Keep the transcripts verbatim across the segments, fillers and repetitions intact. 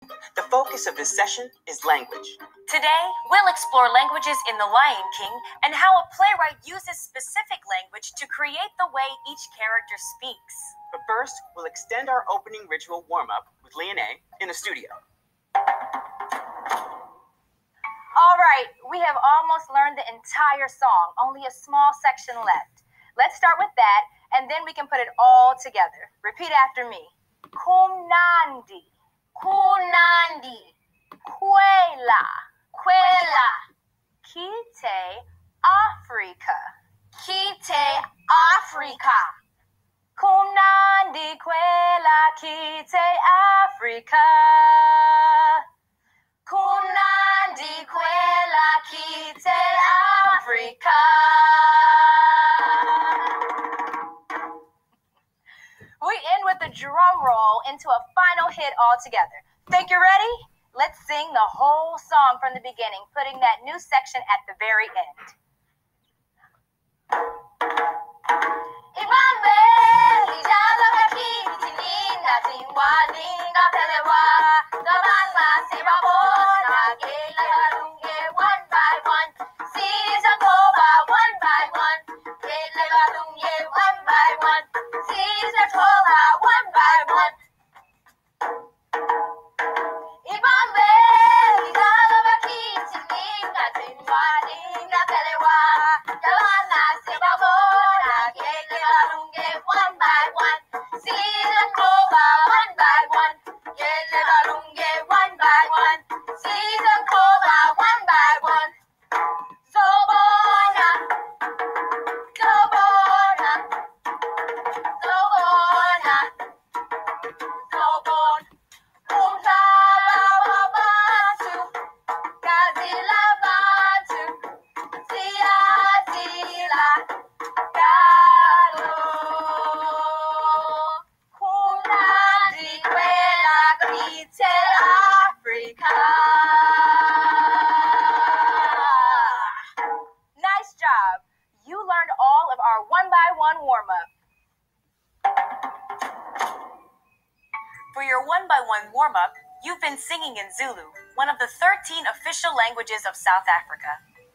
The focus of this session is language. Today, we'll explore languages in The Lion King and how a playwright uses specific language to create the way each character speaks. But first, we'll extend our opening ritual warm-up with Leonie in the studio. All right, we have almost learned the entire song, only a small section left. Let's start with that, and then we can put it all together. Repeat after me. Kumnandi, Kunandi, Kwela, Kwela, Kite, Africa, Kite, Africa. Kumnandi, Kwela, Kite, Africa. Kumnandi, Kwela, Kite, Africa. We end with a drum roll into a final hit all together. Think you're ready? Let's sing the whole song from the beginning, putting that new section at the very end. Warm-up, you've been singing in Zulu, one of the thirteen official languages of South Africa.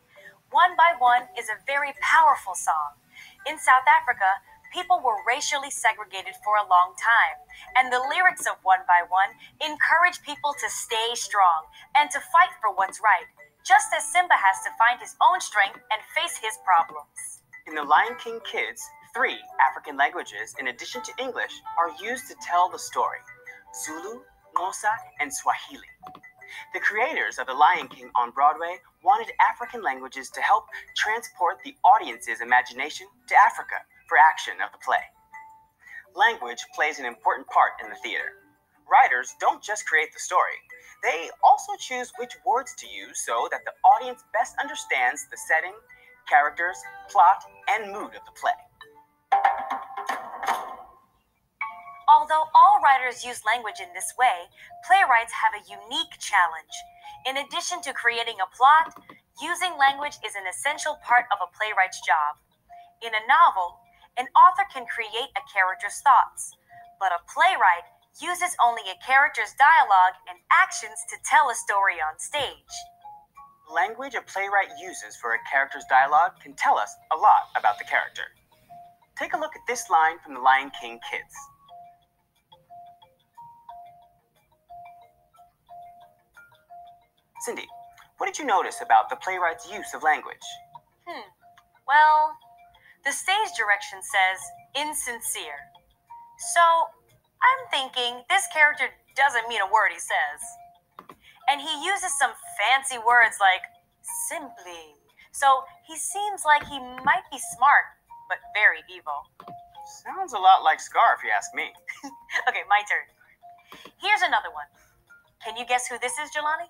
One by One is a very powerful song. In South Africa, people were racially segregated for a long time, and the lyrics of One by One encourage people to stay strong and to fight for what's right, just as Simba has to find his own strength and face his problems. In The Lion King Kids, three African languages, in addition to English, are used to tell the story: Zulu, Xhosa, and Swahili. The creators of The Lion King on Broadway wanted African languages to help transport the audience's imagination to Africa for action of the play. Language plays an important part in the theater. Writers don't just create the story, they also choose which words to use so that the audience best understands the setting, characters, plot, and mood of the play. Although all writers use language in this way, playwrights have a unique challenge. In addition to creating a plot, using language is an essential part of a playwright's job. In a novel, an author can create a character's thoughts, but a playwright uses only a character's dialogue and actions to tell a story on stage. Language a playwright uses for a character's dialogue can tell us a lot about the character. Take a look at this line from The Lion King Kids. Cindy, what did you notice about the playwright's use of language? Hmm. Well, the stage direction says insincere. So I'm thinking this character doesn't mean a word he says. And he uses some fancy words like simply. So he seems like he might be smart, but very evil. Sounds a lot like Scar, if you ask me. Okay, my turn. Here's another one. Can you guess who this is, Jelani?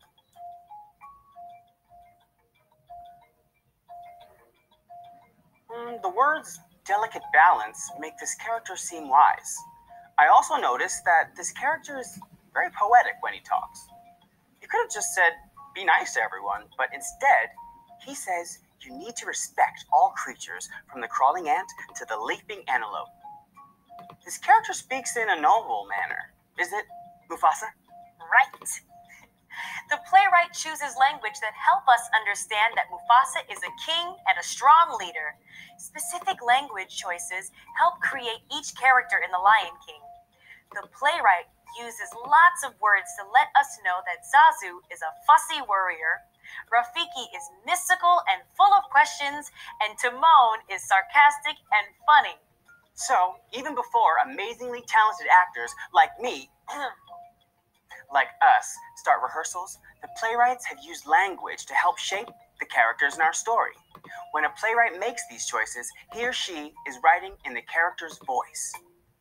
Mm, the words delicate balance make this character seem wise. I also noticed that this character is very poetic when he talks. He could have just said, be nice to everyone, but instead, he says you need to respect all creatures from the crawling ant to the leaping antelope. This character speaks in a noble manner. Is it, Mufasa? right. The playwright chooses language that help us understand that Mufasa is a king and a strong leader. Specific language choices help create each character in The Lion King. The playwright uses lots of words to let us know that Zazu is a fussy worrier, Rafiki is mystical and full of questions, and Timon is sarcastic and funny. So, even before amazingly talented actors like me, like us, start rehearsals, the playwrights have used language to help shape the characters in our story. When a playwright makes these choices, he or she is writing in the character's voice.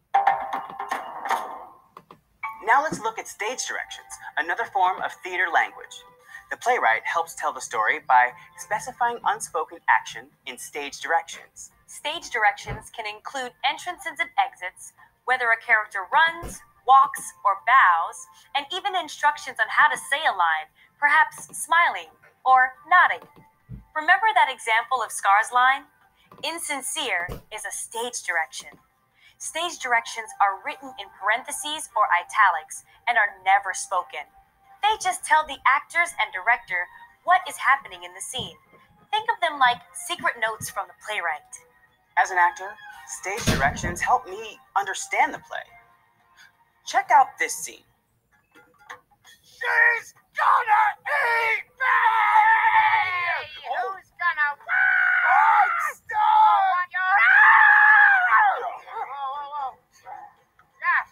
Now let's look at stage directions, another form of theater language. The playwright helps tell the story by specifying unspoken action in stage directions. Stage directions can include entrances and exits, whether a character runs, walks, or bows, and even instructions on how to say a line, perhaps smiling or nodding. Remember that example of Scar's line? Insincere is a stage direction. Stage directions are written in parentheses or italics and are never spoken. They just tell the actors and director what is happening in the scene. Think of them like secret notes from the playwright. As an actor, stage directions help me understand the play. Check out this scene. She's gonna eat me! Hey, who's gonna Oh, stop! on your Whoa, whoa, whoa. Josh.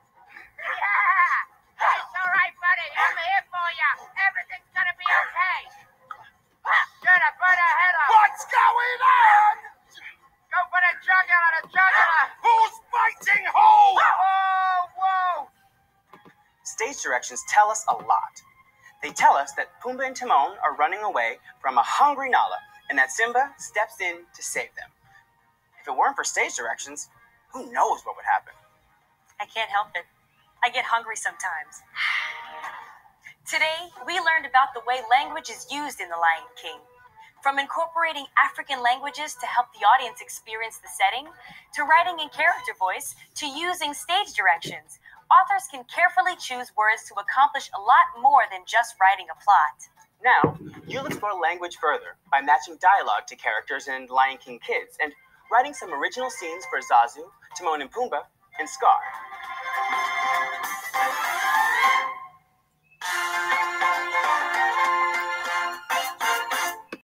Yeah. It's all right, buddy. I'm here for you. Everything's gonna be okay. Should have put her head up. What's going on? Go for the jugular, the jugular. Who's fighting who? Whoa, whoa. Stage directions tell us a lot. They tell us that Pumbaa and Timon are running away from a hungry Nala, and that Simba steps in to save them. If it weren't for stage directions, who knows what would happen? I can't help it. I get hungry sometimes. Today, we learned about the way language is used in The Lion King. From incorporating African languages to help the audience experience the setting, to writing in character voice, to using stage directions, authors can carefully choose words to accomplish a lot more than just writing a plot. Now, you'll explore language further by matching dialogue to characters in Lion King Kids and writing some original scenes for Zazu, Timon and Pumbaa, and Scar.